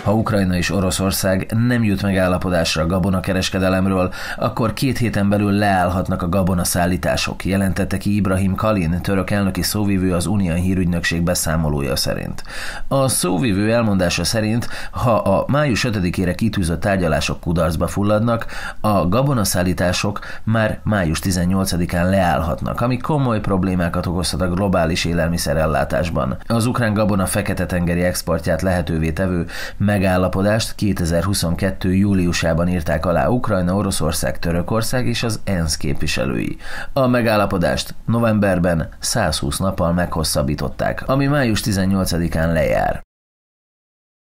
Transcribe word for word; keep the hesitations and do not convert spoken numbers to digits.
Ha Ukrajna és Oroszország nem jut megállapodásra a gabonakereskedelemről, akkor két héten belül leállhatnak a gabonaszállítások, jelentette ki Ibrahim Kalin, török elnöki szóvivő az Unión hírügynökség beszámolója szerint. A szóvivő elmondása szerint, ha a május ötödikére kitűzött tárgyalások kudarcba fulladnak, a gabonaszállítások már május tizennyolcadikán leállhatnak, ami komoly problémákat okozhat a globális élelmiszerellátásban. Az ukrán gabona fekete-tengeri exportját lehetővé tevő megállapodást kétezer-huszonkettő júliusában írták alá Ukrajna, Oroszország, Törökország és az ENSZ képviselői. A megállapodást novemberben százhúsz nappal meghosszabbították, ami május tizennyolcadikán lejár.